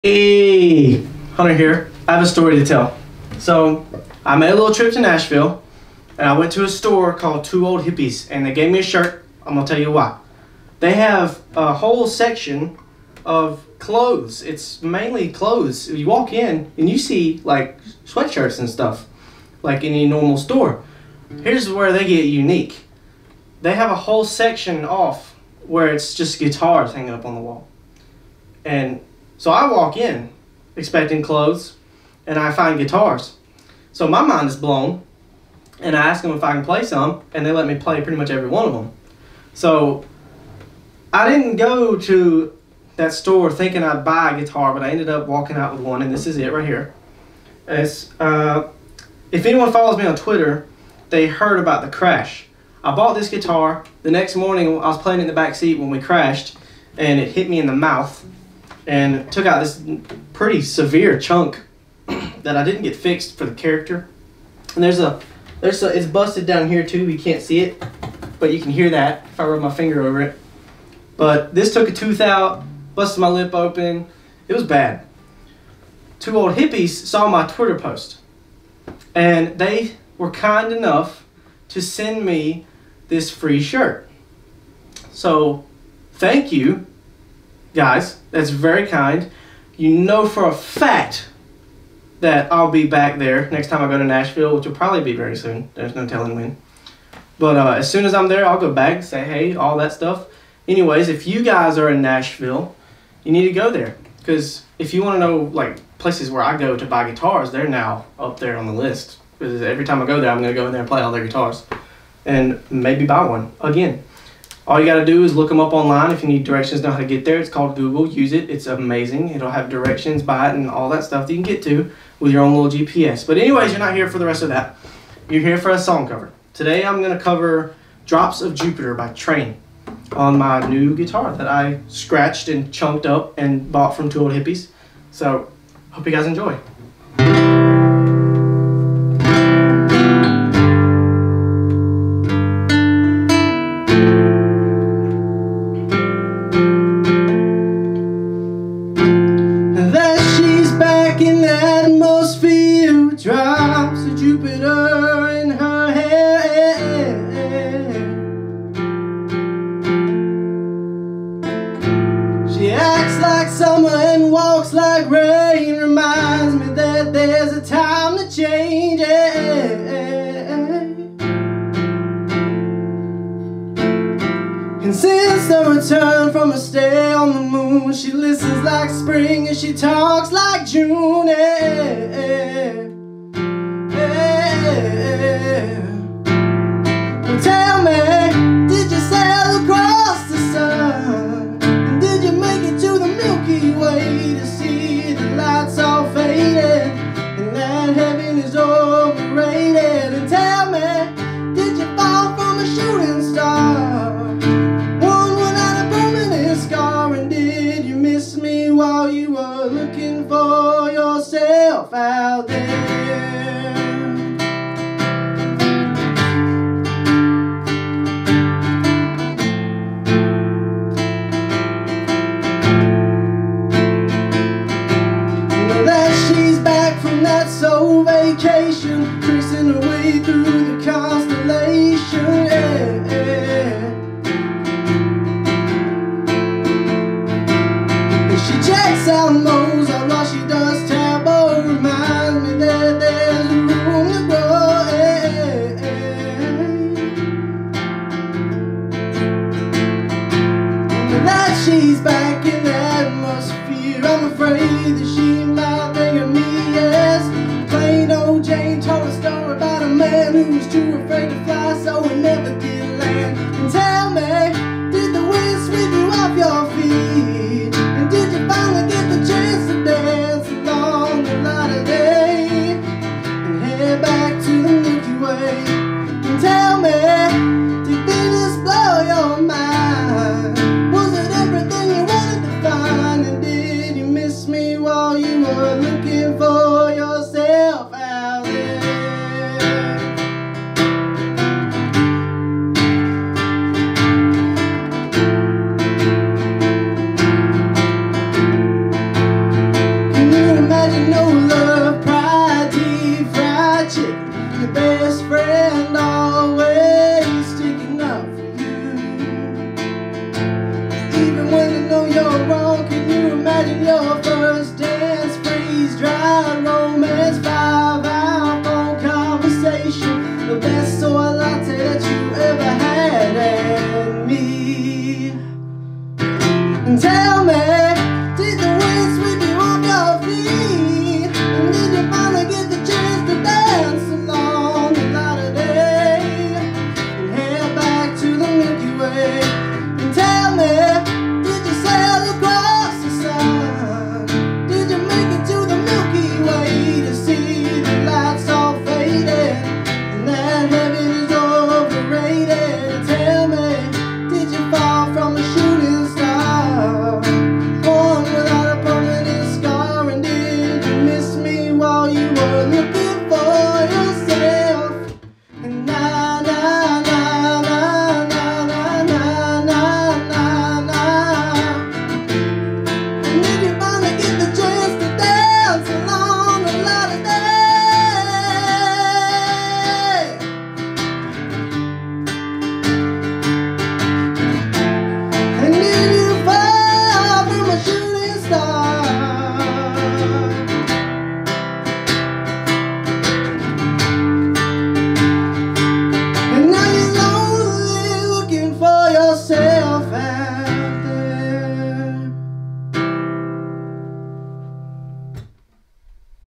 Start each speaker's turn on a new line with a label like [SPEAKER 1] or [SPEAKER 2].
[SPEAKER 1] Hey, Hunter here. I have a story to tell. So, I made a little trip to Nashville, and I went to a store called Old Hippies, and they gave me a shirt. I'm gonna tell you why. They have a whole section of clothes. It's mainly clothes. You walk in and you see like sweatshirts and stuff, like any normal store. Here's where they get unique. They have a whole section off where it's just guitars hanging up on the wall. And so I walk in expecting clothes and I find guitars. So my mind is blown and I ask them if I can play some and they let me play pretty much every one of them. So I didn't go to that store thinking I'd buy a guitar, but I ended up walking out with one, and this is it right here. It's, if anyone follows me on Twitter, they heard about the crash. I bought this guitar. The next morning I was playing in the back seat when we crashed and it hit me in the mouth and took out this pretty severe chunk that I didn't get fixed for the character. And it's busted down here too. You can't see it, but you can hear that if I rub my finger over it. But this took a tooth out, busted my lip open. It was bad. Old Hippies saw my Twitter post, and they were kind enough to send me this free shirt. So thank you, guys. That's very kind. You know for a fact that I'll be back there next time I go to Nashville, which will probably be very soon. There's no telling when. But as soon as I'm there, I'll go back and say hey, all that stuff. Anyways, if you guys are in Nashville, you need to go there. Because if you want to know like places where I go to buy guitars, they're now up there on the list. Because every time I go there, I'm going to go in there and play all their guitars. And maybe buy one again. All you got to do is look them up online. If you need directions on how to get there, it's called Google. Use it. It's amazing. It'll have directions, buy it, and all that stuff that you can get to with your own little GPS. But anyways, you're not here for the rest of that. You're here for a song cover. Today I'm going to cover Drops of Jupiter by Train on my new guitar that I scratched and chunked up and bought from Old Hippies. So, hope you guys enjoy. There she's back in the atmosphere, drops of Jupiter in her hair. She acts like summer and walks like rain, reminds me that there's a time to change. And since the return from her stay on the moon, she listens like spring and she talks like June. And tell me, did you sail across the sun? And did you make it to the Milky Way to see the lights all faded and that heaven is overrated? And tell me, did you fall from a shooting star, one without a permanent scar? And did you miss me while you were looking for yourself out there? So vacation, tracing her way through the constellation. And she checks out Mozart while she does tableau, reminds me that there's room to grow. And that she's back in the atmosphere, I'm afraid that she might think of me as plain old Jane. Told a story about a man who was too afraid to fly, so he never did land. And tell me, did the wind sweep you off your feet? And did you finally get the chance to dance along the light of day and head back to the Milky Way? And tell me, did Venus blow your mind? Was it everything you wanted to find? And did you miss me while you were looking for yourself out there? imagine no love, pride, deep fried chicken, your best friend.